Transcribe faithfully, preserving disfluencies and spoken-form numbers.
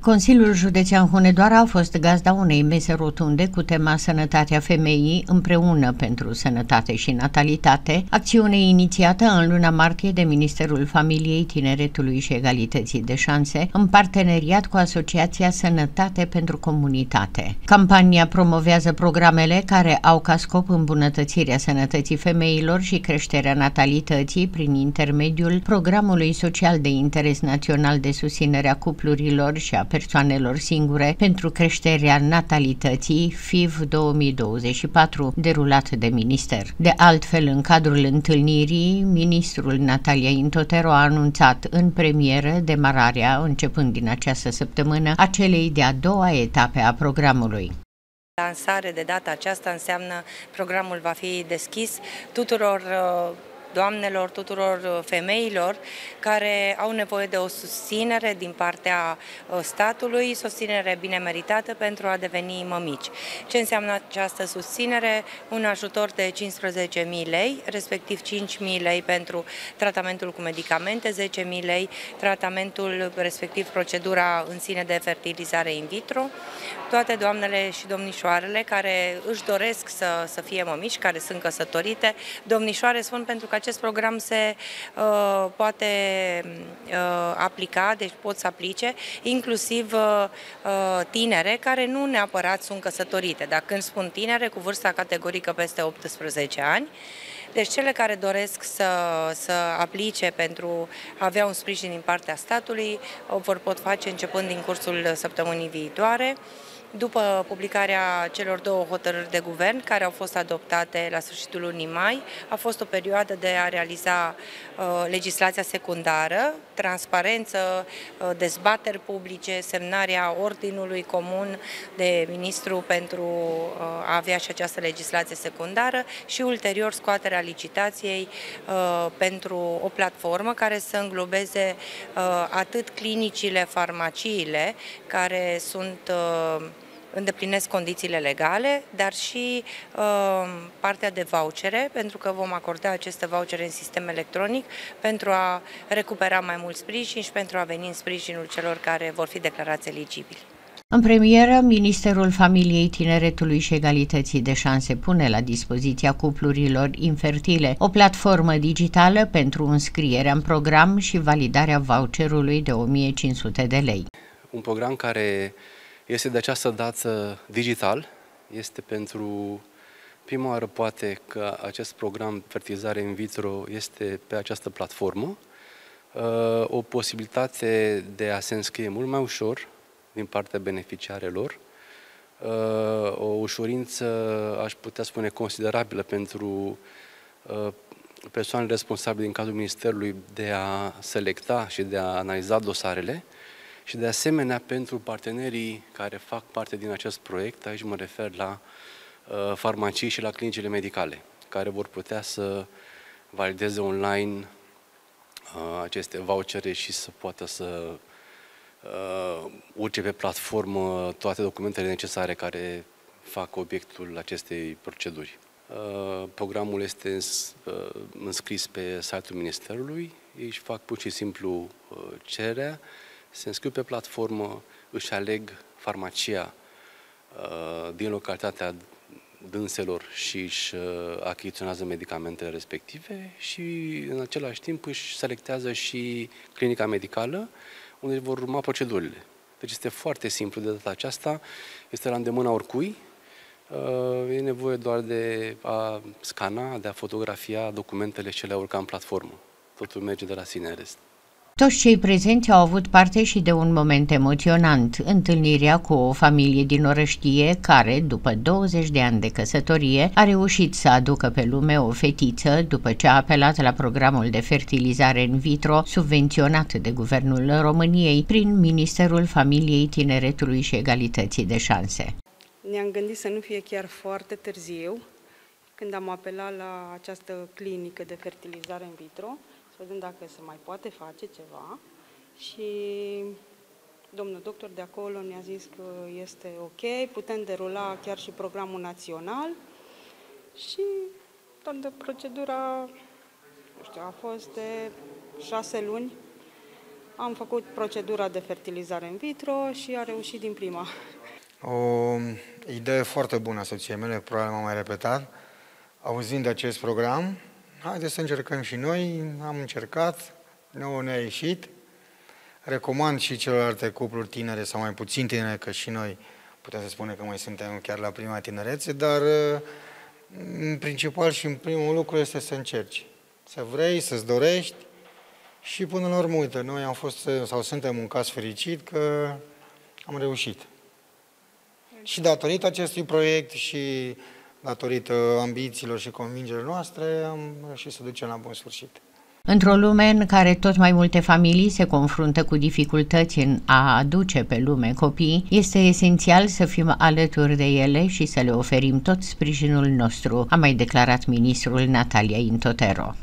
Consiliul Județean Hunedoara a fost gazda unei mese rotunde cu tema Sănătatea femeii împreună pentru sănătate și natalitate, acțiune inițiată în luna martie de Ministerul Familiei, Tineretului și Egalității de Șanse, în parteneriat cu Asociația Sănătate pentru Comunitate. Campania promovează programele care au ca scop îmbunătățirea sănătății femeilor și creșterea natalității prin intermediul Programului Social de Interes Național de susținere a cuplurilor și a persoanelor singure pentru creșterea natalității F I V două mii douăzeci și patru, derulat de minister. De altfel, în cadrul întâlnirii, ministrul Natalia Intotero a anunțat în premieră demararea, începând din această săptămână, a celei de-a doua etape a programului. Lansare de data aceasta înseamnă programul va fi deschis tuturor doamnelor, tuturor femeilor care au nevoie de o susținere din partea statului, susținere bine meritată pentru a deveni mămici. Ce înseamnă această susținere? Un ajutor de cincisprezece mii lei, respectiv cinci mii lei pentru tratamentul cu medicamente, zece mii lei tratamentul, respectiv procedura în sine de fertilizare in vitro. Toate doamnele și domnișoarele care își doresc să, să fie mămici, care sunt căsătorite, domnișoare spun pentru că acest program se uh, poate uh, aplica, deci pot să aplice, inclusiv uh, tinere care nu neapărat sunt căsătorite, dar când spun tinere, cu vârsta categorică peste optsprezece ani, deci cele care doresc să, să aplice pentru a avea un sprijin din partea statului o vor pot face începând din cursul săptămânii viitoare. După publicarea celor două hotărâri de guvern care au fost adoptate la sfârșitul lunii mai, a fost o perioadă de a realiza uh, legislația secundară, transparență, uh, dezbateri publice, semnarea ordinului comun de ministru pentru uh, a avea și această legislație secundară și ulterior scoaterea licitației uh, pentru o platformă care să înglobeze uh, atât clinicile, farmaciile care sunt uh, îndeplinesc condițiile legale, dar și uh, partea de vouchere, pentru că vom acorda aceste vouchere în sistem electronic pentru a recupera mai mult sprijin și pentru a veni în sprijinul celor care vor fi declarați eligibili. În premieră, Ministerul Familiei, Tineretului și Egalității de Șanse pune la dispoziția cuplurilor infertile o platformă digitală pentru înscrierea în program și validarea voucherului de o mie cinci sute de lei. Un program care este de această dată digital, este pentru prima oară poate că acest program fertilizare in vitro este pe această platformă, o posibilitate de a se înscrie mult mai ușor din partea beneficiarelor, o ușurință, aș putea spune, considerabilă pentru persoanele responsabile din cadrul Ministerului de a selecta și de a analiza dosarele, și de asemenea pentru partenerii care fac parte din acest proiect, aici mă refer la uh, farmacii și la clinicile medicale, care vor putea să valideze online uh, aceste vouchere și să poată să uh, urce pe platformă toate documentele necesare care fac obiectul acestei proceduri. Uh, programul este uh, înscris pe site-ul Ministerului, ei își fac pur și simplu uh, cererea, se înscriu pe platformă, își aleg farmacia uh, din localitatea dânselor și își uh, achiziționează medicamentele respective și în același timp își selectează și clinica medicală unde vor urma procedurile. Deci este foarte simplu de data aceasta, este la îndemâna oricui, uh, e nevoie doar de a scana, de a fotografia documentele ce le-au urcat în platformă. Totul merge de la sine în rest. Toți cei prezenți au avut parte și de un moment emoționant, întâlnirea cu o familie din Orăștie care, după douăzeci de ani de căsătorie, a reușit să aducă pe lume o fetiță după ce a apelat la programul de fertilizare in vitro subvenționat de Guvernul României prin Ministerul Familiei, Tineretului și Egalității de Șanse. Ne-am gândit să nu fie chiar foarte târziu când am apelat la această clinică de fertilizare in vitro, să vedem dacă se mai poate face ceva și domnul doctor de acolo ne-a zis că este ok, putem derula chiar și programul național și toată procedura, nu știu, a fost de șase luni Am făcut procedura de fertilizare in vitro și a reușit din prima. O idee foarte bună a soției mele, probabil m-am mai repetat. Auzind de acest program, haideți să încercăm și noi, am încercat, nouă ne-a ieșit. Recomand și celelalte cupluri tinere sau mai puțin tinere, că și noi putem să spunem că mai suntem chiar la prima tinerețe, dar în principal și în primul lucru este să încerci. Să vrei, să-ți dorești și până la urmă, uite, noi am fost sau suntem un caz fericit că am reușit. Și datorită acestui proiect și datorită ambițiilor și convingerilor noastre, am reușit să ducem la bun sfârșit. Într-o lume în care tot mai multe familii se confruntă cu dificultăți în a aduce pe lume copii, este esențial să fim alături de ele și să le oferim tot sprijinul nostru, a mai declarat ministrul Natalia Intotero.